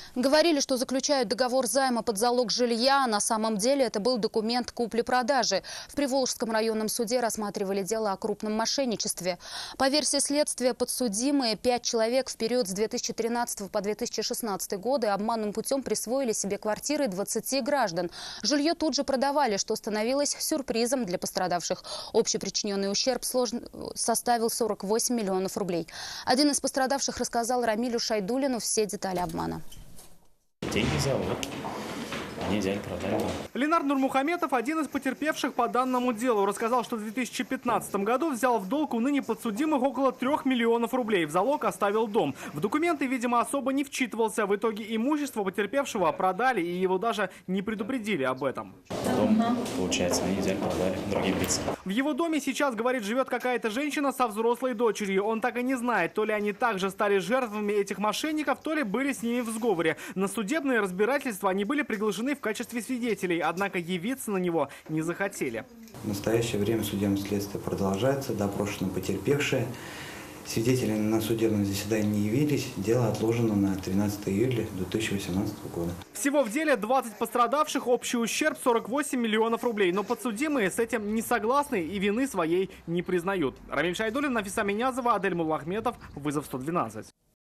Говорили, что заключают договор займа под залог жилья. На самом деле это был документ купли-продажи. В Приволжском районном суде рассматривали дело о крупном мошенничестве. По версии следствия, подсудимые 5 человек в период с 2013 по 2016 годы обманным путем присвоили себе квартиры 20 граждан. Жилье тут же продавали, что становилось сюрпризом для пострадавших. Общий причиненный ущерб составил 48 миллионов рублей. Один из пострадавших рассказал Рамилю Шайдуллину все детали обмана. Деньги залог. Они взяли, продали. Ленар Нурмухаметов, один из потерпевших по данному делу, рассказал, что в 2015 году взял в долг у ныне подсудимых около 3 миллионов рублей. В залог оставил дом. В документы, видимо, особо не вчитывался. В итоге имущество потерпевшего продали и его даже не предупредили об этом. Дом, получается, они взяли, продали другим лицам. В его доме сейчас, говорит, живет какая-то женщина со взрослой дочерью. Он так и не знает, то ли они также стали жертвами этих мошенников, то ли были с ними в сговоре. На судебные разбирательства они были приглашены в качестве свидетелей, однако явиться на него не захотели. В настоящее время судебное следствие продолжается, допрошены потерпевшие. Свидетели на судебном заседании не явились. Дело отложено на 13 июля 2018 года. Всего в деле 20 пострадавших, общий ущерб 48 миллионов рублей. Но подсудимые с этим не согласны и вины своей не признают. Рамиль Шайдуллин, Нафиса Минязова, Адель Муллахметов. Вызов 112.